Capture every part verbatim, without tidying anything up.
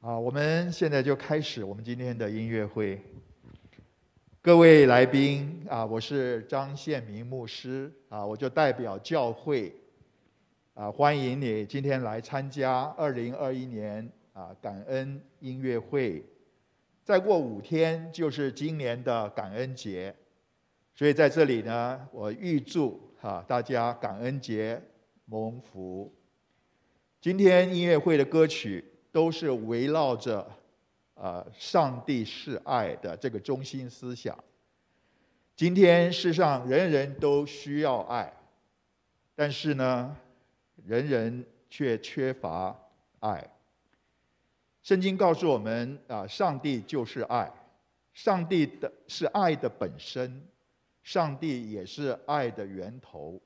好，我们现在就开始我们今天的音乐会。各位来宾啊，我是张宪明牧师啊，我就代表教会啊，欢迎你今天来参加二零二一年啊感恩音乐会。再过五天就是今年的感恩节，所以在这里呢，我预祝啊大家感恩节蒙福。今天音乐会的歌曲都是围绕着呃上帝是爱的这个中心思想。今天世上人人都需要爱，但是呢，人人却缺乏爱。圣经告诉我们啊，上帝就是爱，上帝的是爱的本身，上帝也是爱的源头。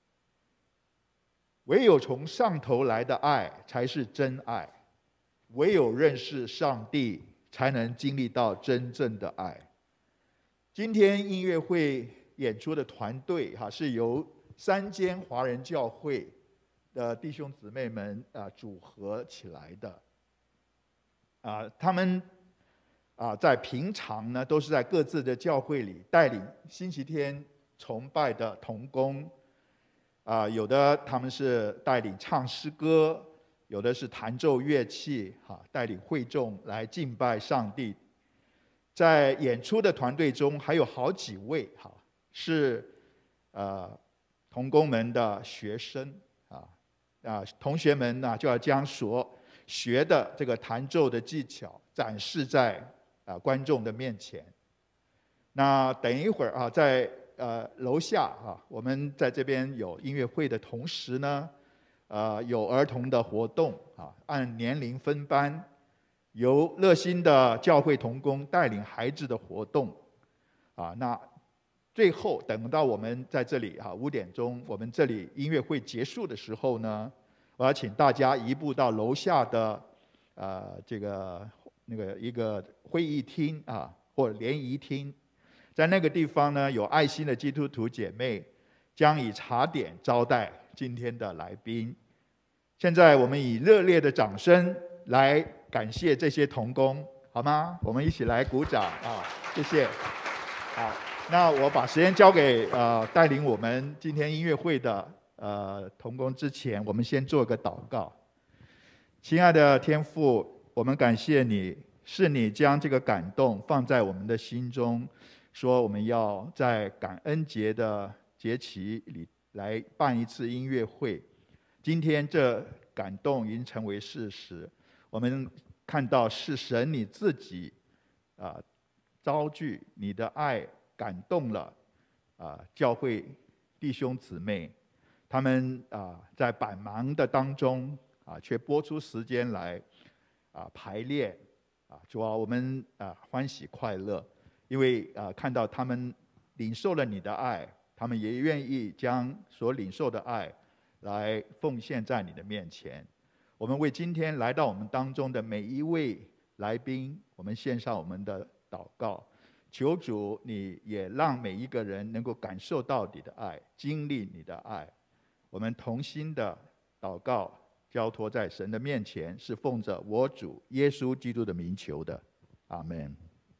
唯有从上头来的爱才是真爱，唯有认识上帝，才能经历到真正的爱。今天音乐会演出的团队哈，是由三间华人教会的弟兄姊妹们啊组合起来的。啊，他们啊在平常呢，都是在各自的教会里带领星期天崇拜的同工。啊，有的他们是带领唱诗歌，有的是弹奏乐器，哈，带领会众来敬拜上帝。在演出的团队中，还有好几位哈是呃同工们的学生啊啊，同学们呢就要将所学的这个弹奏的技巧展示在啊观众的面前。那等一会儿啊，在呃楼下啊，我们在这边有音乐会的同时呢，呃有儿童的活动啊，按年龄分班。由热心的教会同工带领孩子的活动，啊，那最后等到我们在这里啊五点钟，我们这里音乐会结束的时候呢，我要请大家移步到楼下的呃这个那个一个会议厅啊或联谊厅，在那个地方呢，有爱心的基督徒姐妹将以茶点招待今天的来宾。现在我们以热烈的掌声来感谢这些同工，好吗？我们一起来鼓掌啊！谢谢。好，那我把时间交给呃带领我们今天音乐会的呃同工之前，我们先做个祷告。亲爱的天父，我们感谢你，是你将这个感动放在我们的心中，说我们要在感恩节的节期里来办一次音乐会。今天这感动已经成为事实。我们看到是神你自己啊招聚你的爱感动了啊教会弟兄姊妹，他们啊在百忙的当中啊却拨出时间来啊排练啊，主啊我们啊欢喜快乐，因为啊看到他们领受了你的爱，他们也愿意将所领受的爱来奉献在你的面前。我们为今天来到我们当中的每一位来宾，我们献上我们的祷告，求主你也让每一个人能够感受到你的爱，经历你的爱。我们同心的祷告交托在神的面前，是奉着我主耶稣基督的名求的，阿们。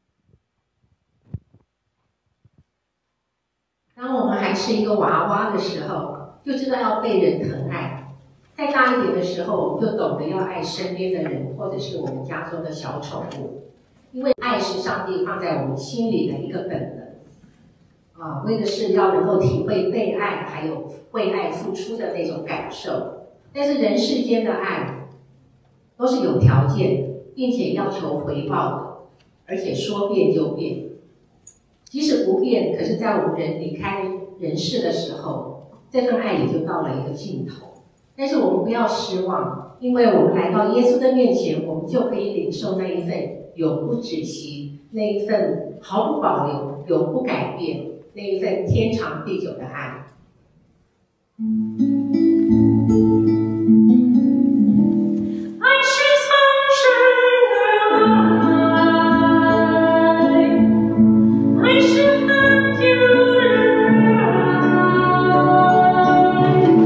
当我们还是一个娃娃的时候，就知道要被人疼爱。再大一点的时候，我们就懂得要爱身边的人，或者是我们家中的小宠物，因为爱是上帝放在我们心里的一个本能，啊，为的是要能够体会被爱，还有为爱付出的那种感受。但是人世间的爱都是有条件，并且要求回报的，而且说变就变。即使不变，可是在我们人离开人世的时候，这份爱也就到了一个尽头。但是我们不要失望，因为我们来到耶稣的面前，我们就可以领受那一份永不止息，那一份毫不保留、永不改变，那一份天长地久的爱。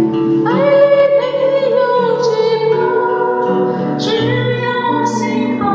只要心好。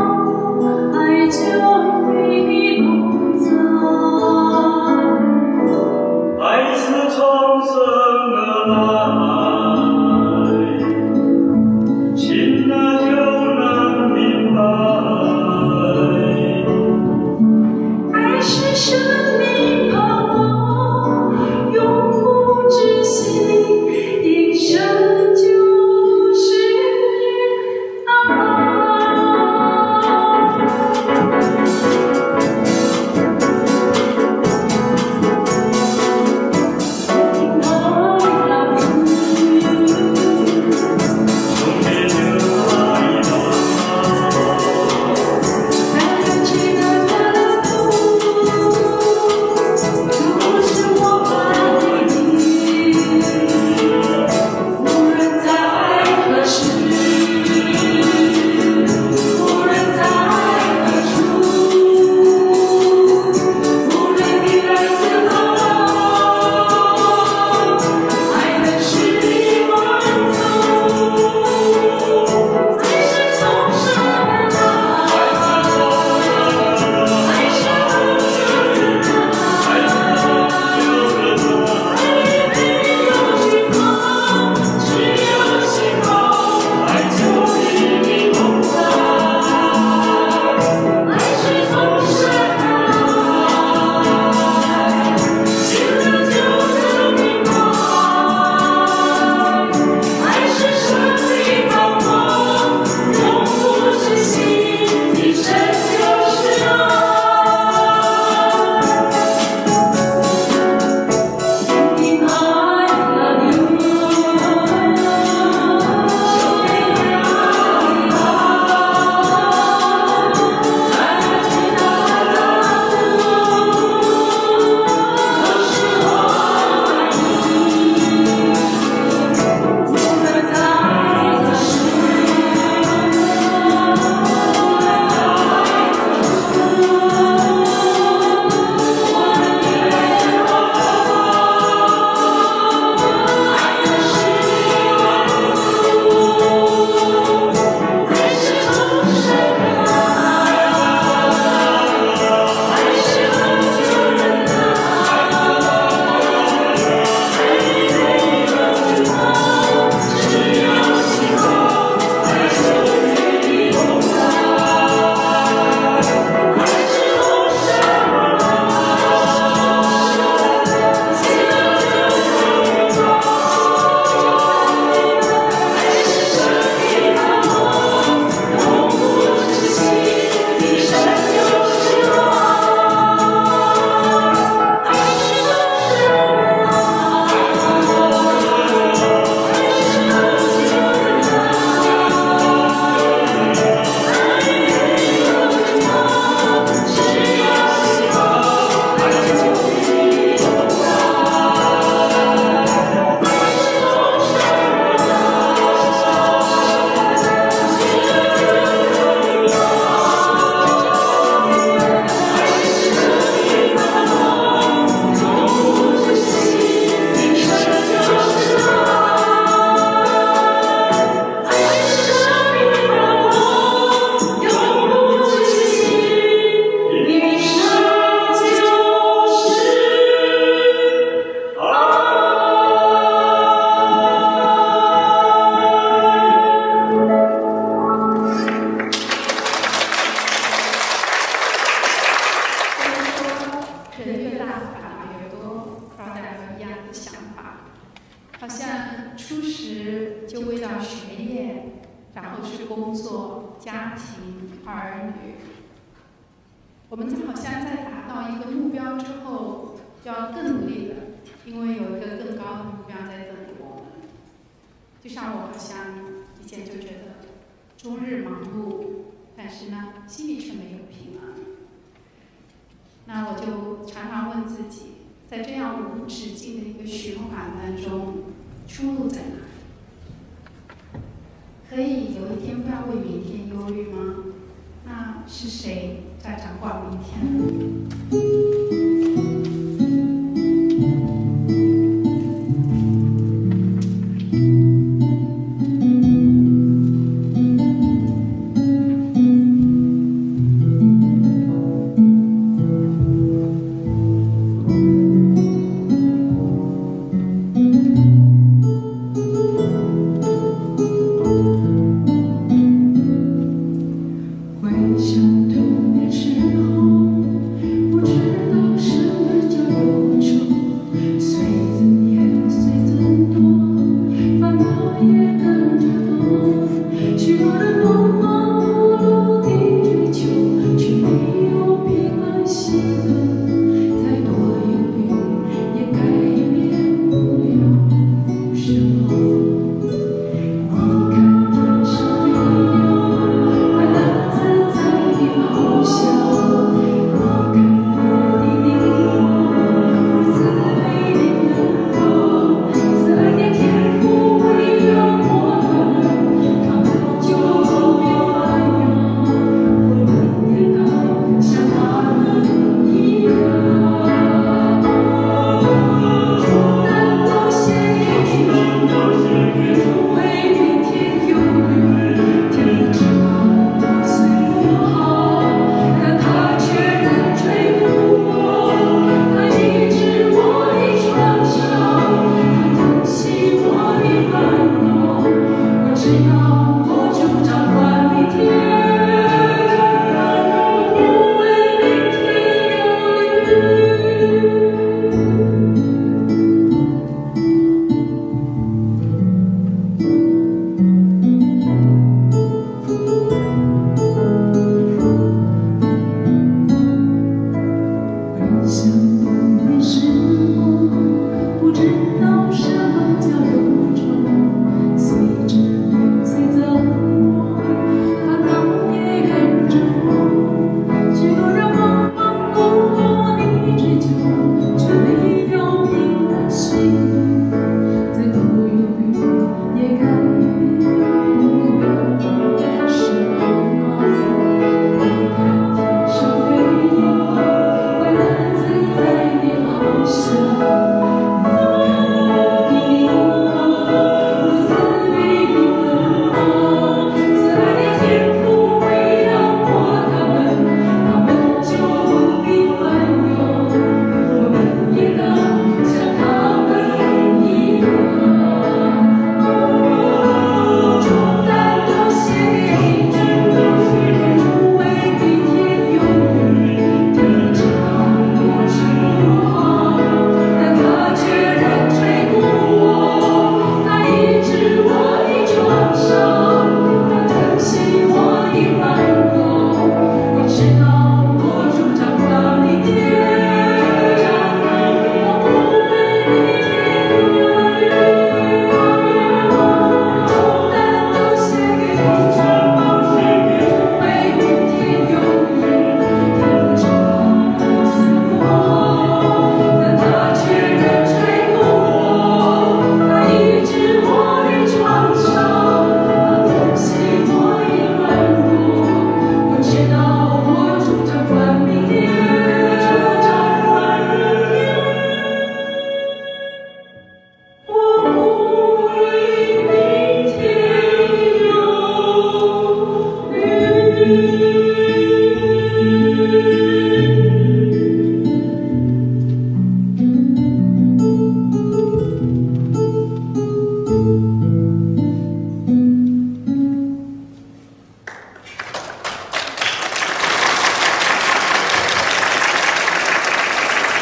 时就为到学业，然后是工作、家庭、儿女。我们好像在达到一个目标之后，要更努力的，因为有一个更高的目标在等着我们。就像我好像以前就觉得终日忙碌，但是呢，心里却没有平安。那我就常常问自己，在这样无止境的一个循环当中，出路在哪里？可以有一天不要为明天忧虑吗？那是谁在掌管明天呢？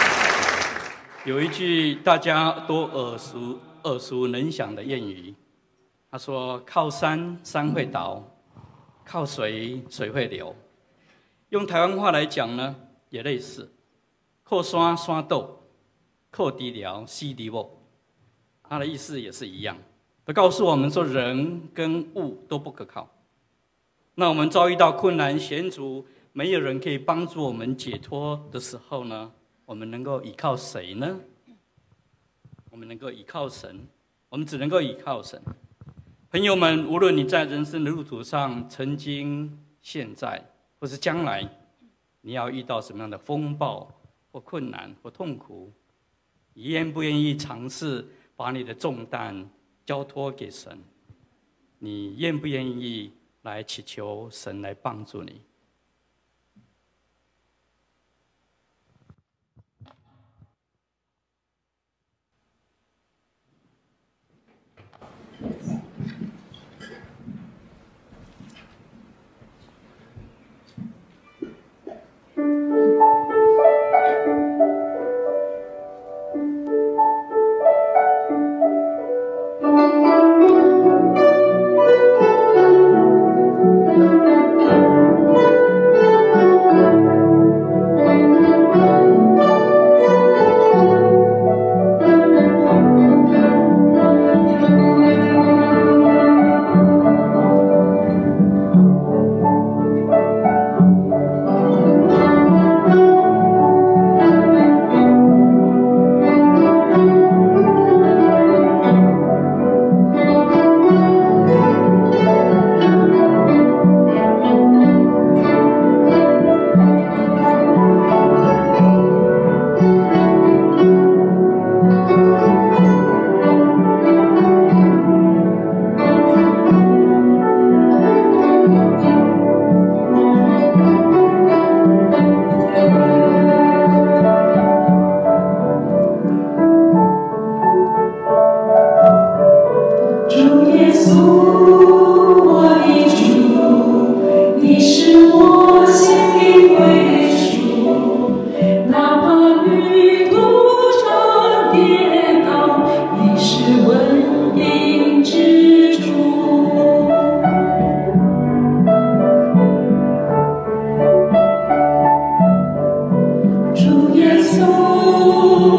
有一句大家都耳熟耳熟能详的谚语：“ 他说：“靠山山会倒，靠水水会流。”用台湾话来讲呢，也类似：靠山山倒，靠地疗西地沃。它的意思也是一样，都告诉我们说人跟物都不可靠。那我们遭遇到困难险阻，没有人可以帮助我们解脱的时候呢，我们能够依靠谁呢？我们能够依靠神，我们只能够依靠神。朋友们，无论你在人生的路途上，曾经、现在或是将来，你要遇到什么样的风暴或困难或痛苦，你愿不愿意尝试把你的重担交托给神？你愿不愿意来祈求神来帮助你？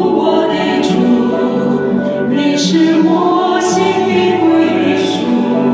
是我心灵归属。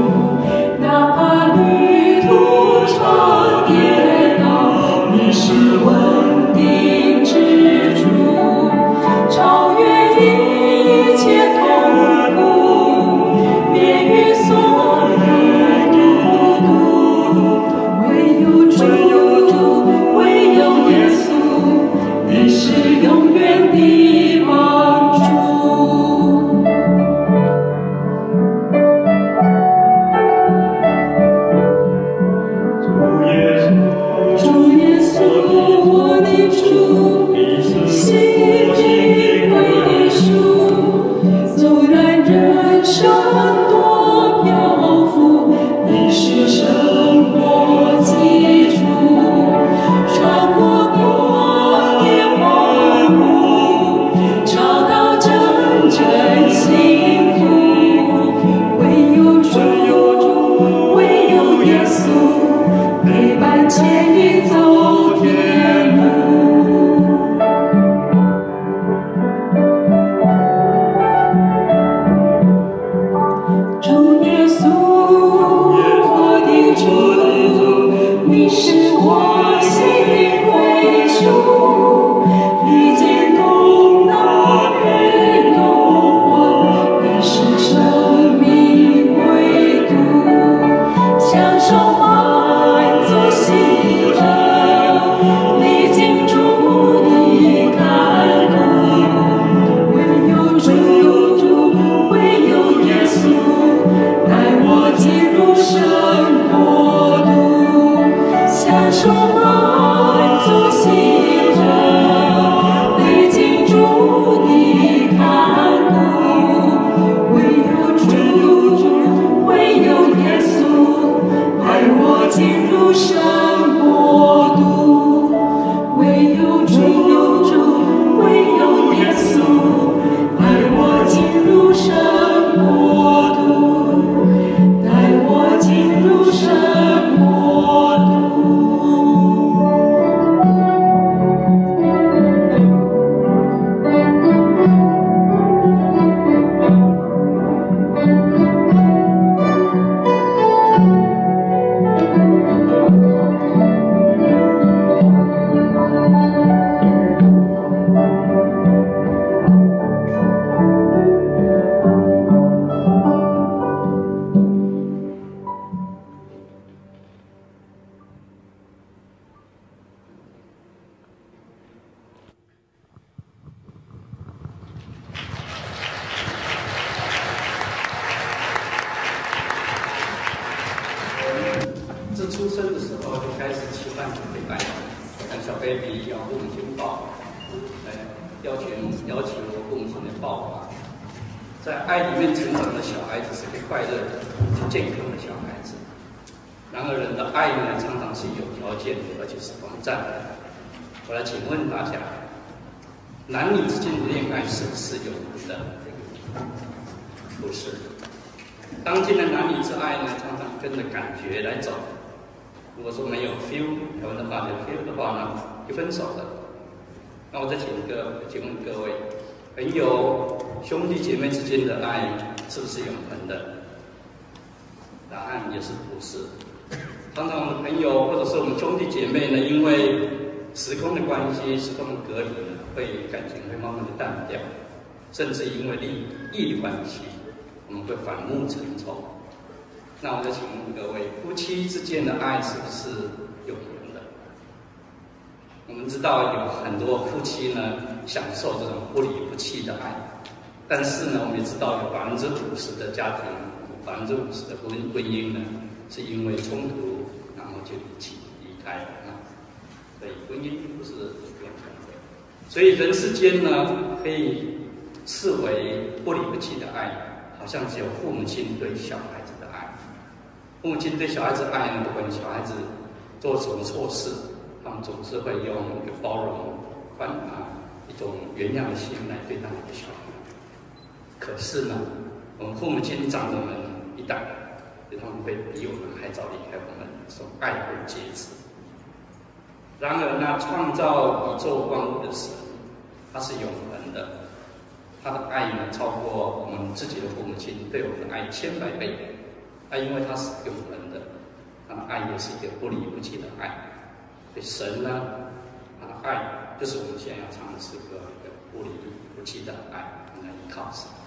自出生的时候就开始期盼陪伴，像小 baby 要父母亲抱，呃，要求要求父母亲的抱法。在爱里面成长的小孩子是个快乐的、是健康的小孩子。然而，人的爱呢，常常是有条件的，而且是短暂的。我来请问大家，男女之间的恋爱是不是永恒的？不是。当今的男女之爱呢，常常跟着感觉来走。如果说没有 feel， 台湾的话有 feel 的话呢，就分手了。那我再请个，请问各位，朋友、兄弟姐妹之间的爱是不是永恒的？答案也是不是。常常我们朋友或者是我们兄弟姐妹呢，因为时空的关系、时空的隔离呢，会感情会慢慢的淡掉，甚至因为利益的关系，我们会反目成仇。那我就请问各位，夫妻之间的爱是不是永恒的？我们知道有很多夫妻呢，享受这种不离不弃的爱，但是呢，我们也知道有百分之五十的家庭，百分之五十的婚婚姻呢，是因为冲突，然后就离弃离开了啊。所以婚姻不是永恒的。所以人世间呢，可以视为不离不弃的爱，好像只有父母亲对小孩子的爱。父母亲对小孩子爱呢，不管小孩子做什么错事，他们总是会用一个包容、宽啊一种原谅的心来对待你的小孩。可是呢，我们父母亲长我们一代，他们会比我们还早离开我们，从爱而截止。然而呢，创造宇宙万物的神，他是永恒的，他的爱呢，超过我们自己的父母亲对我们的爱千百倍。啊，因为他是永恒的，他的爱也是一个不离不弃的爱。所以神呢，他的爱就是我们现在要尝试一个不离不弃的爱，我们来依靠神。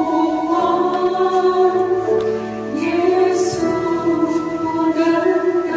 耶稣能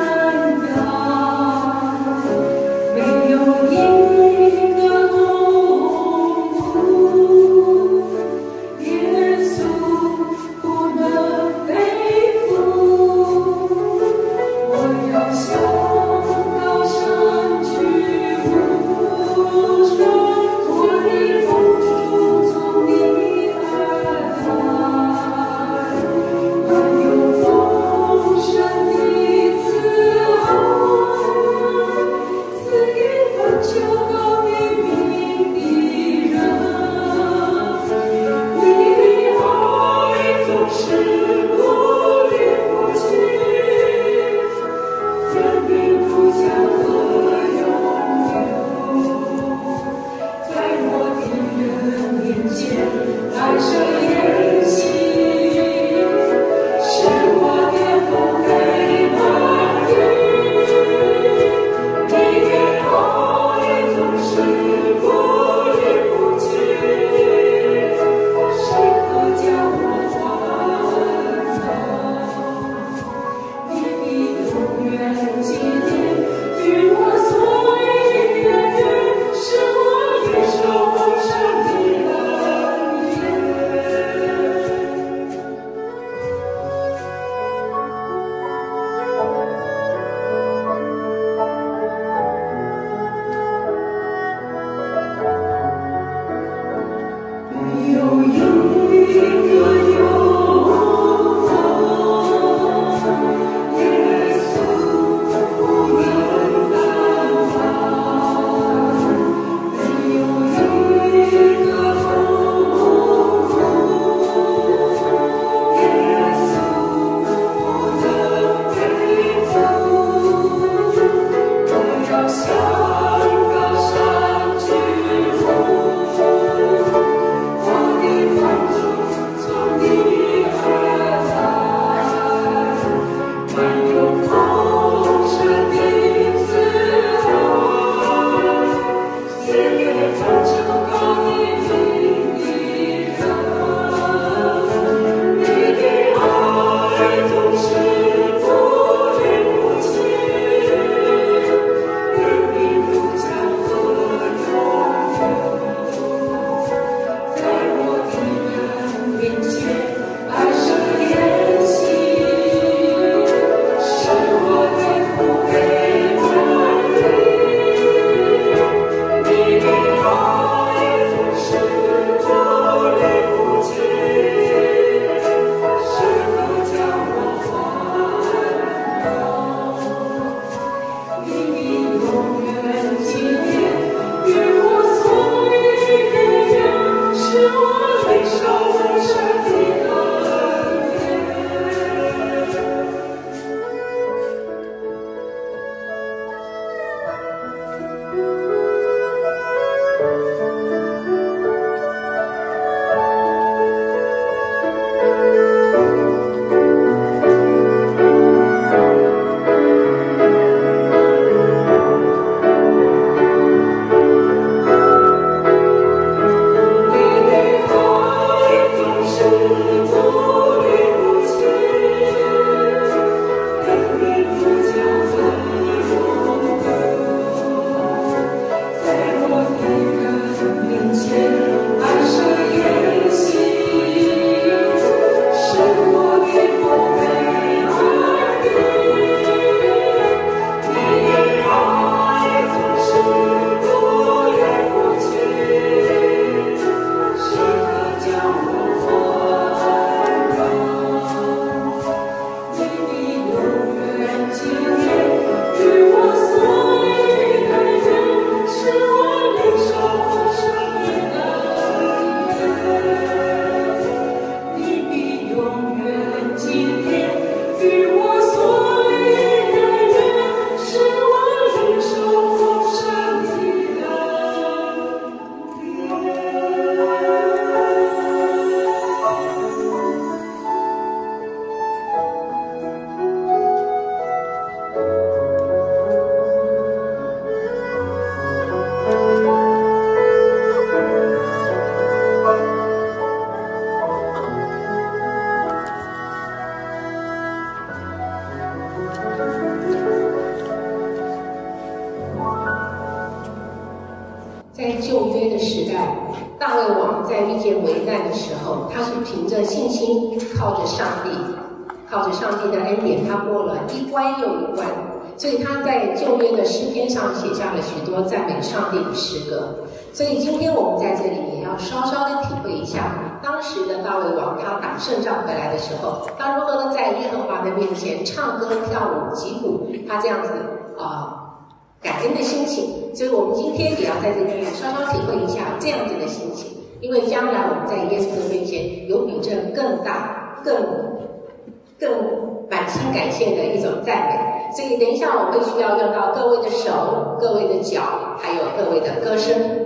在旧约的时代，大卫王在遇见危难的时候，他是凭着信心，靠着上帝，靠着上帝的恩典，他过了一关又一关。所以他在旧约的诗篇上写下了许多赞美上帝的诗歌。所以今天我们在这里也要稍稍的体会一下，当时的大卫王他打胜仗回来的时候，他如何的在耶和华的面前唱歌跳舞击鼓，他这样子啊、呃、感恩的心情。所以我们今天也要在这里稍稍体会一下这样子的心情，因为将来我们在耶稣的面前有比这更大、更更满心感谢的一种赞美。所以等一下我会需要用到各位的手、各位的脚，还有各位的歌声。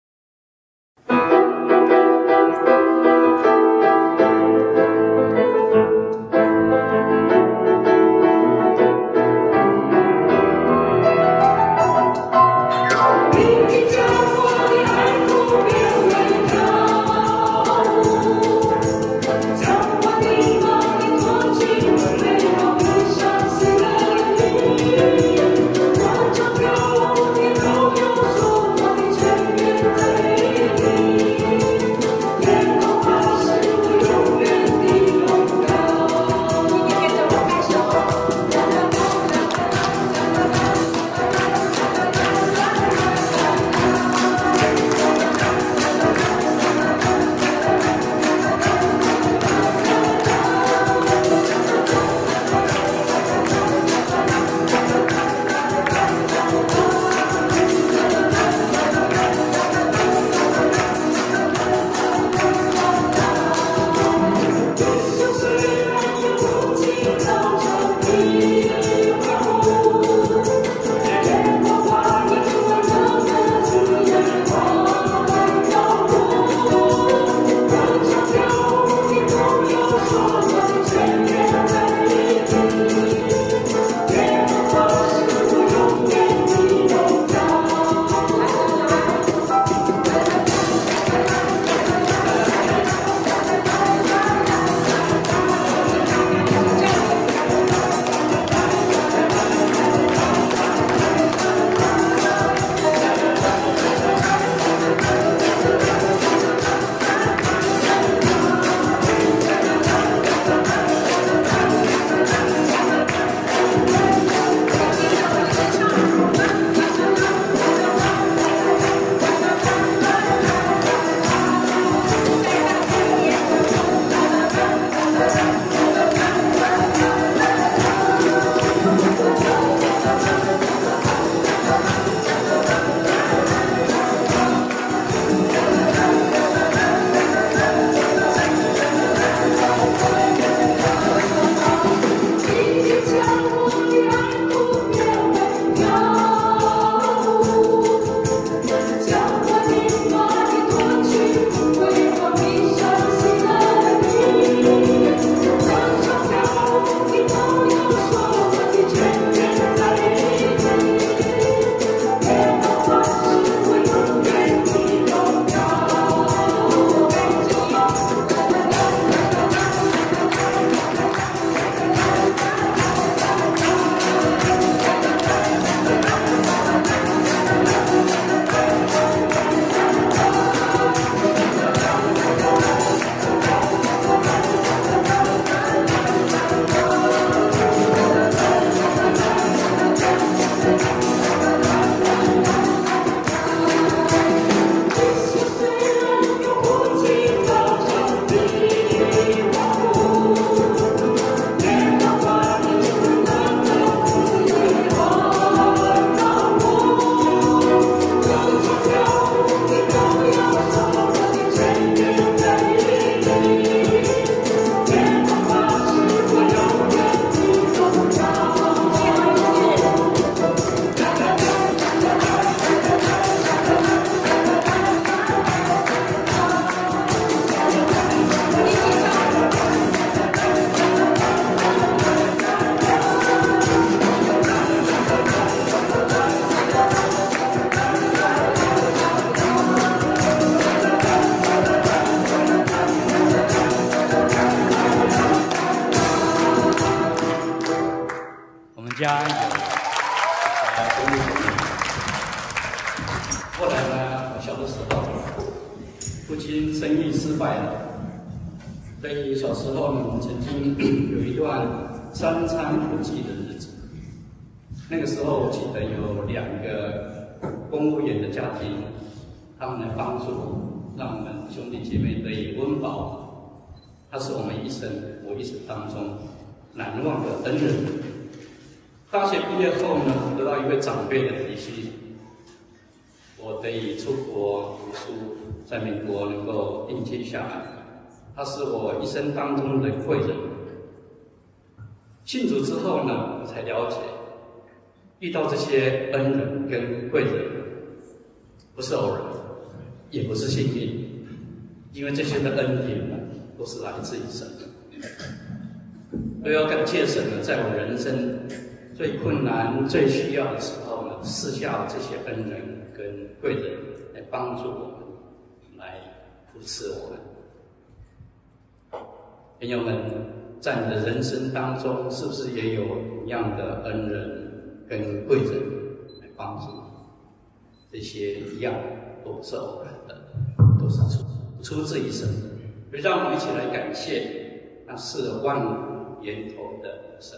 家有呃公立后来呢？ 小的时候，父亲生意失败了，所以小时候呢，曾经有一段三餐不继的日子。那个时候，我记得有两个公务员的家庭，他们来帮助，让我们兄弟姐妹得以温饱。他是我们一生，我一生当中难忘的恩人。大学毕业后呢，得到一位长辈的提携，我得以出国读书，在美国能够定居下来。他是我一生当中的贵人。信主之后呢，我才了解，遇到这些恩人跟贵人，不是偶然，也不是幸运，因为这些的恩典呢，都是来自于神。我要感谢神呢，在我人生最困难、最需要的时候呢，赐下这些恩人跟贵人来帮助我们，来扶持我们。朋友们，在你的人生当中，是不是也有同样的恩人跟贵人来帮助你？这些一样都不是偶然的，都是出出自于神的。让我们一起来感谢那是万物源头的神。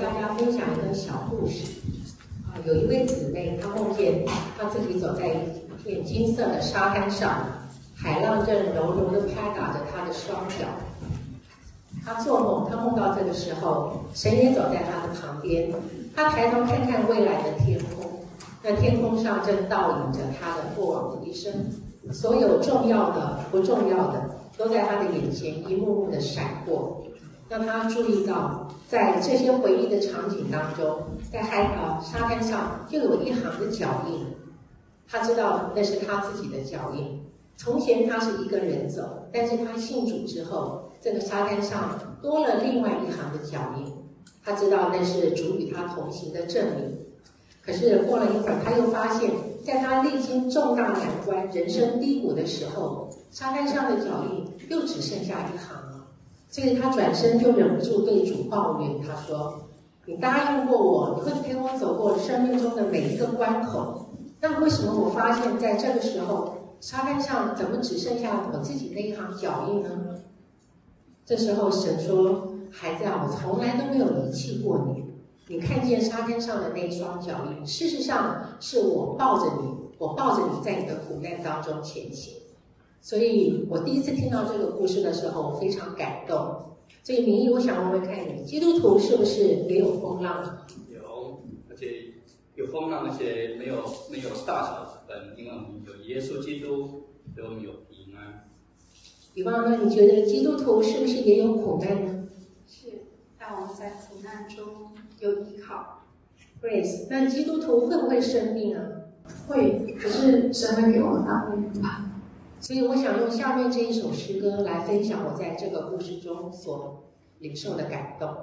大家分享一个小故事。啊，有一位姊妹，她梦见她自己走在一片金色的沙滩上，海浪正柔柔地拍打着她的双脚。她做梦，她梦到这个时候，神也走在她的旁边。她抬头看看未来的天空，那天空上正倒影着她的过往的一生，所有重要的、不重要的，都在她的眼前一幕幕的闪过。让她注意到，在这些回忆的场景当中，在海呃沙滩上就有一行的脚印。她知道那是她自己的脚印。从前她是一个人走，但是她信主之后，这个沙滩上多了另外一行的脚印。她知道那是主与她同行的证明。可是过了一会儿，她又发现，在她历经重大难关、人生低谷的时候，沙滩上的脚印又只剩下一行了。所以她转身就忍不住对主抱怨，她说：“你答应过我，你会陪我走过生命中的每一个关口。那为什么我发现在这个时候，沙滩上怎么只剩下我自己那一行脚印呢？”这时候神说：“孩子啊，我从来都没有离弃过你。你看见沙滩上的那一双脚印，事实上是我抱着你，我抱着你在你的苦难当中前行。”所以我第一次听到这个故事的时候，我非常感动。所以明义，我想问问看你，基督徒是不是也有风浪？ 有，而且有风浪，而且没有没有大小之分，因为我们有耶稣基督，所以我们有平安。 比方说，你觉得基督徒是不是也有苦难呢？ 是，但我们在苦难中有依靠。 Grace， 那基督徒会不会生病啊？ 会，可是神会给我们安慰吧。 所以我想用下面这一首诗歌来分享我在这个故事中所领受的感动。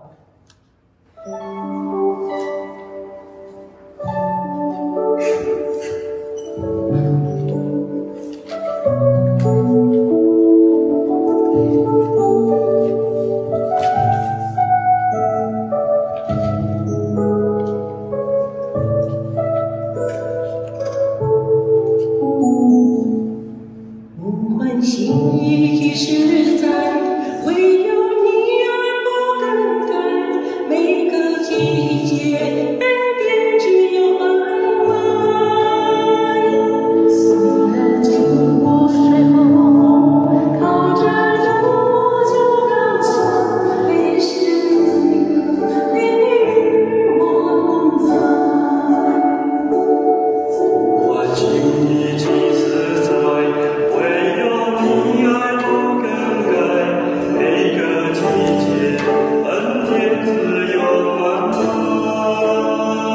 恩典自有满满。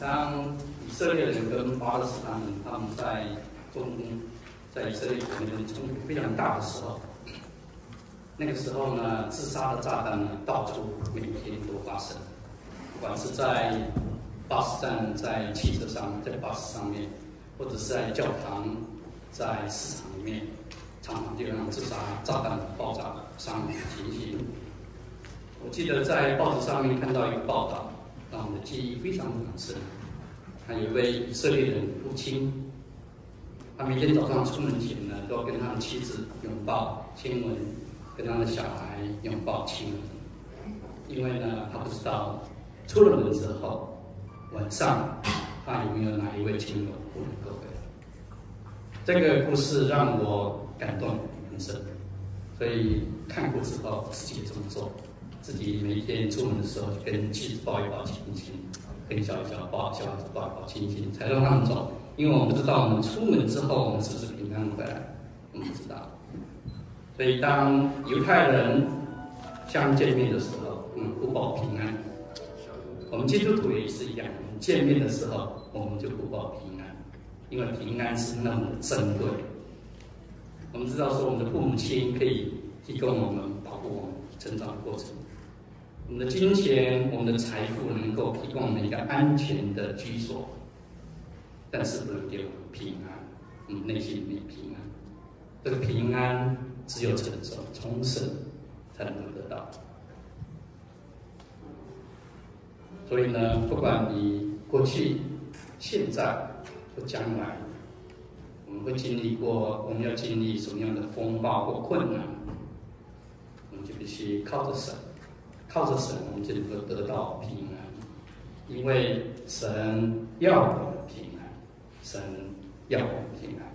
当以色列人跟巴勒斯坦人他们在中东，在以色列国内冲突非常大的时候，那个时候呢，自杀的炸弹呢到处每天都发生，不管是在巴士站、在汽车上、在巴士上面，或者是在教堂、在市场里面，常常就有那种自杀炸弹爆炸伤亡的情形。我记得在报纸上面看到一个报道，让我的记忆非常非常深。他有一位以色列人父亲，他每天早上出门前呢，都要跟他的妻子拥抱亲吻，跟他的小孩拥抱亲吻，因为呢，他不知道出了门之后，晚上他有没有哪一位亲友不能够回来。这个故事让我感动很深，所以看过之后自己也这么做。自己每一天出门的时候，就跟妻子抱一抱亲亲，跟小一小抱小孩子抱一抱亲亲，才让他们走。因为我们不知道我们出门之后，我们是不是平安回来，我们不知道。所以当犹太人相见面的时候，我们互报平安。我们基督徒也是一样，我们见面的时候，我们就互报平安，因为平安是那么的珍贵。我们知道说，我们的父母亲可以提供我们保护我们成长的过程。我们的金钱、我们的财富能够提供我们一个安全的居所，但是不能给我们平安，我们内心里面平安。这个平安只有成熟从神才能得到。所以呢，不管你过去、现在或将来，我们会经历过，我们要经历什么样的风暴或困难，我们就必须靠着神。靠着神，我们就能够得到平安，因为神要我们平安，神要我们平安。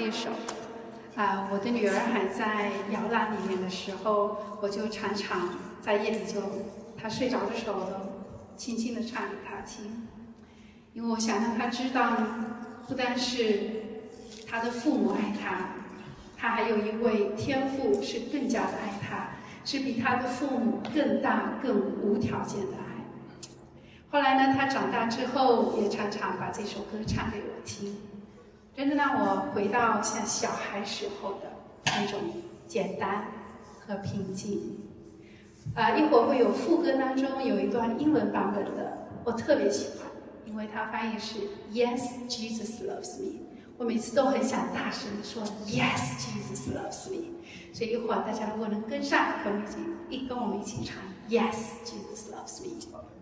一首。啊、我的女儿还在摇篮里面的时候，我就常常在夜里就，她睡着的时候，我都轻轻地唱给她听，因为我想让她知道，不单是她的父母爱她，她还有一位天父是更加的爱她，是比她的父母更大、更无条件的爱。后来呢，她长大之后也常常把这首歌唱给我听。真的让我回到像小孩时候的那种简单和平静。啊、呃，一会儿会有副歌当中有一段英文版本的，我特别喜欢，因为它翻译是 Yes, Jesus loves me。我每次都很想大声地说 Yes, Jesus loves me。所以一会儿大家如果能跟上，可不可以一跟我们一起唱 Yes, Jesus loves me。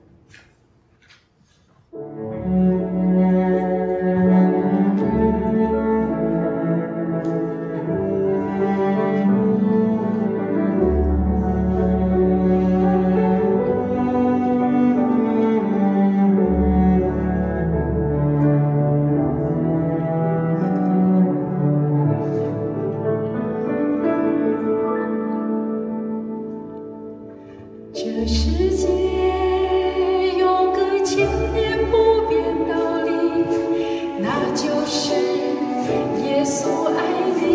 这世界有个千年不变道理，那就是耶稣爱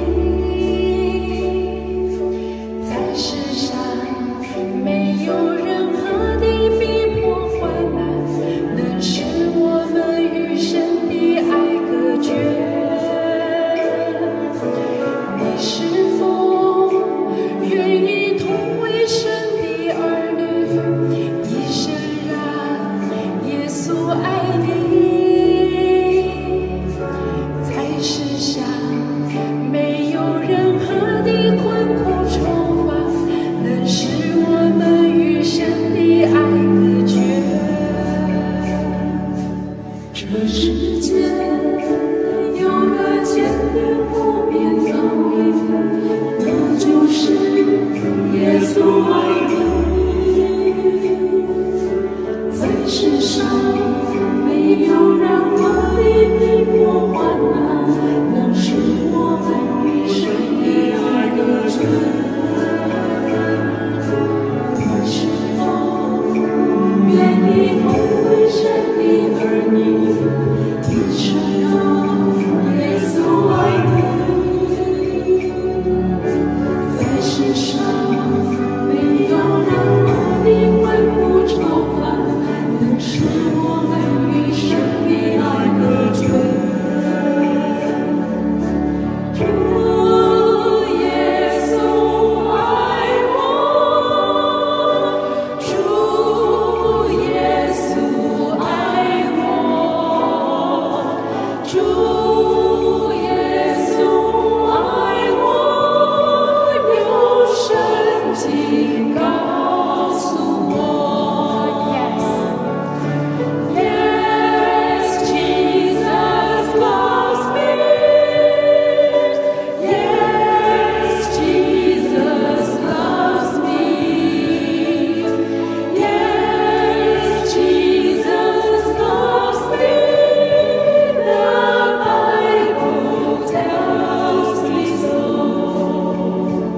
你。在世上没有任何的逼迫患难能使我们与神的爱隔绝。你是否愿意同为神的儿女，一生让耶稣爱你？在世上没有任何的困苦愁烦能使我们与神的爱隔绝。这世界有个千年不变道理，那就是耶稣爱你。在世上没有任何的逼迫患难能使我们与神的爱隔绝。你是否愿意同为神的儿女，一生让耶稣爱你？在世上没有任何的困苦愁烦能使我们与神的爱隔绝。主耶稣爱我，主耶稣爱我，主耶稣爱我，有圣经告诉我 Yes, Jesus loves me. Yes, Jesus loves me. Yes, Jesus loves me. The Bible tells me so.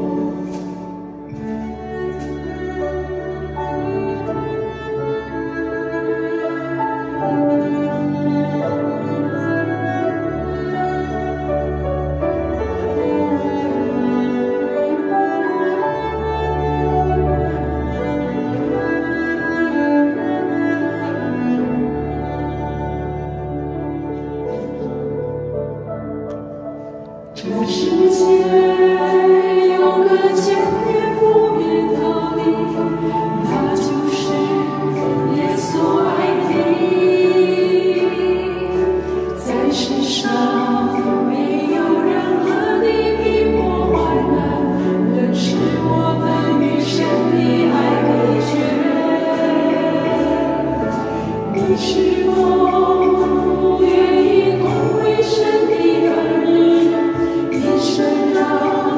这世界有个千年不变道理，那就是耶稣爱你。在世上没有任何的逼迫患难能使我们与神的爱隔绝。你是否愿意同为神的儿女，一生让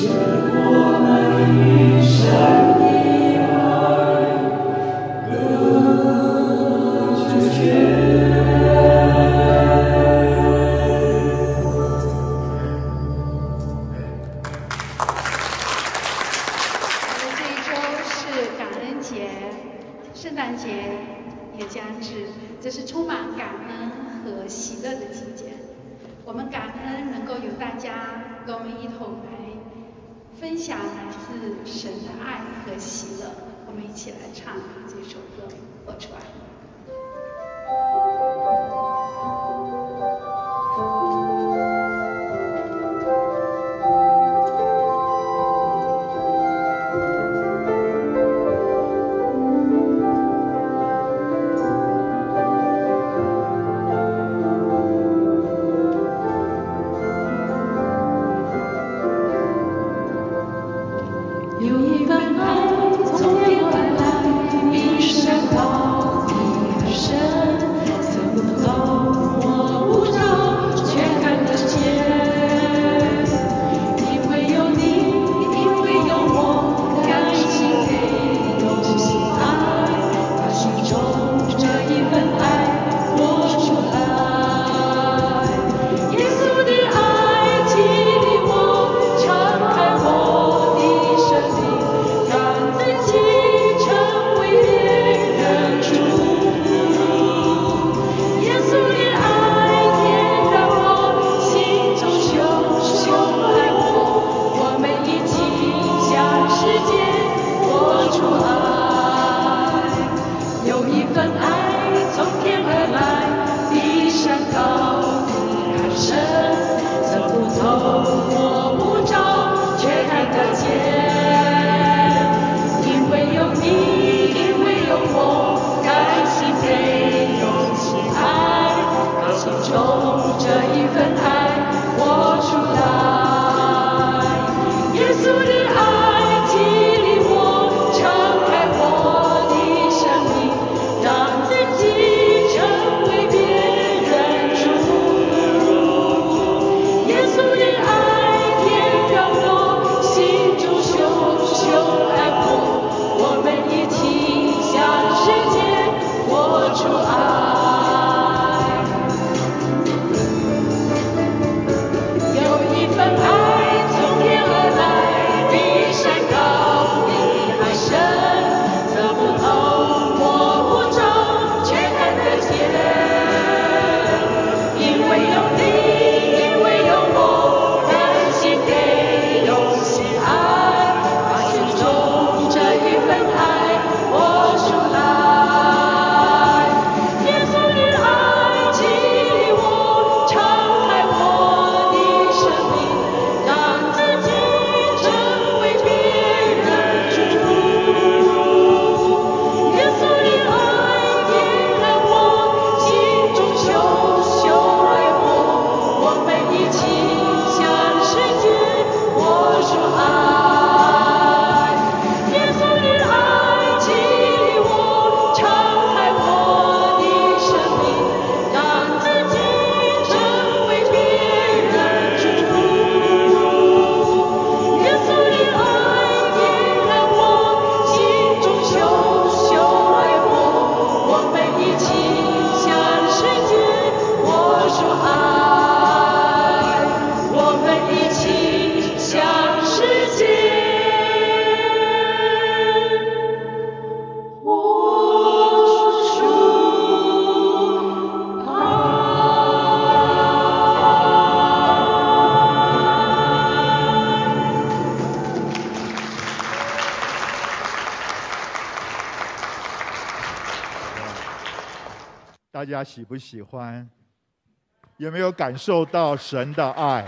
大家喜不喜欢？有没有感受到神的爱？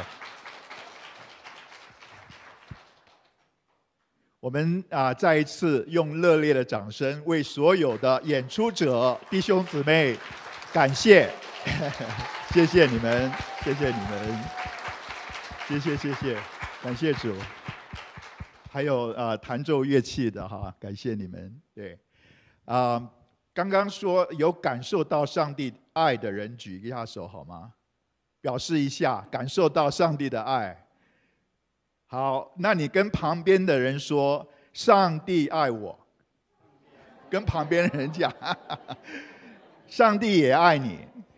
我们啊，再一次用热烈的掌声为所有的演出者弟兄姊妹感谢，谢谢你们，谢谢你们，谢谢谢谢，感谢主。还有啊，弹奏乐器的哈，感谢你们。对，啊。刚刚说有感受到上帝爱的人举一下手好吗？表示一下感受到上帝的爱。 好，那你跟旁边的人说，上帝爱我。跟旁边的人讲，上帝也爱你。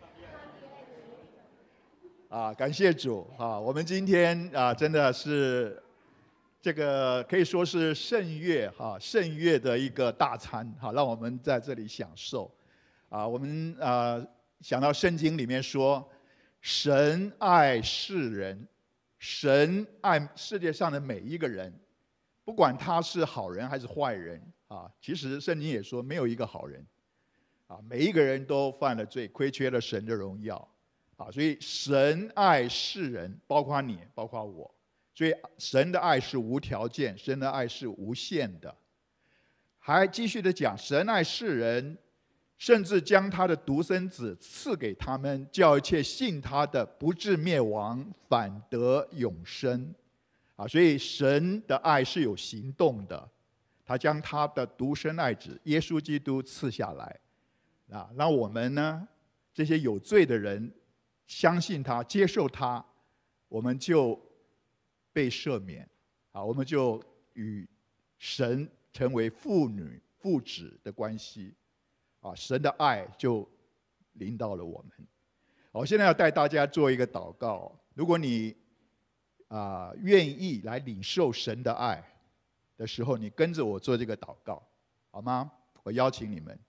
啊，感谢主啊！我们今天啊，真的是这个可以说是圣乐哈，圣乐的一个大餐哈，让我们在这里享受。啊，我们啊想到圣经里面说，神爱世人，神爱世界上的每一个人，不管他是好人还是坏人啊。其实圣经也说，没有一个好人啊，每一个人都犯了罪，亏缺了神的荣耀啊。所以神爱世人，包括你，包括我。所以神的爱是无条件，神的爱是无限的。还继续的讲，神爱世人，甚至将他的独生子赐给他们，叫一切信他的不至灭亡，反得永生。啊，所以神的爱是有行动的，他将他的独生爱子耶稣基督赐下来，啊，让我们呢这些有罪的人相信他、接受他，我们就被赦免，啊，我们就与神成为父女、父子的关系，啊，神的爱就临到了我们。我现在要带大家做一个祷告，如果你啊，愿意来领受神的爱的时候，你跟着我做这个祷告，好吗？我邀请你们。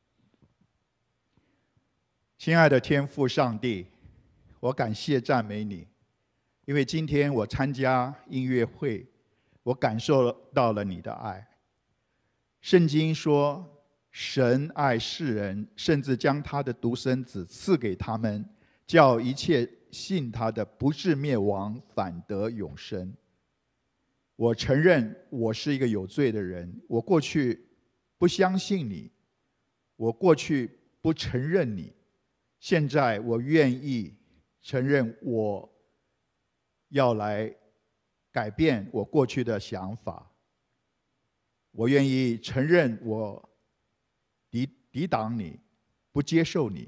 亲爱的天父上帝，我感谢赞美你，因为今天我参加音乐会，我感受到了你的爱。圣经说，神爱世人，甚至将他的独生子赐给他们，叫一切信他的不至灭亡，反得永生。我承认我是一个有罪的人，我过去不相信你，我过去不承认你，现在我愿意承认，我要来改变我过去的想法。我愿意承认我抵抵挡你，不接受你。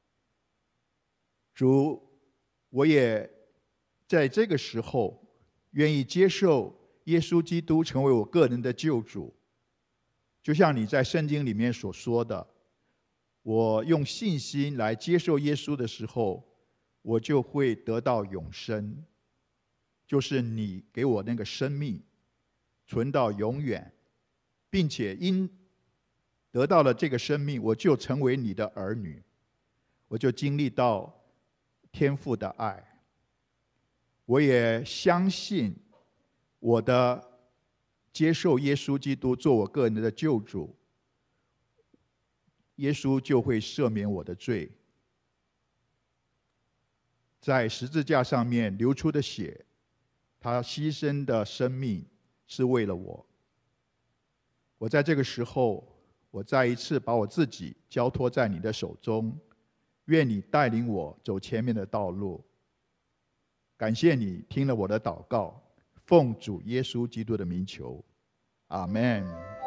主，我也在这个时候愿意接受耶稣基督成为我个人的救主，就像你在圣经里面所说的，我用信心来接受耶稣的时候，我就会得到永生，就是你给我那个生命存到永远，并且因得到了这个生命，我就成为你的儿女，我就经历到天父的爱。我也相信我的接受耶稣基督做我个人的救主，耶稣就会赦免我的罪。在十字架上面流出的血，他牺牲的生命是为了我。我在这个时候，我再一次把我自己交托在你的手中，愿你带领我走前面的道路。感谢你听了我的祷告，奉主耶稣基督的名求，阿们。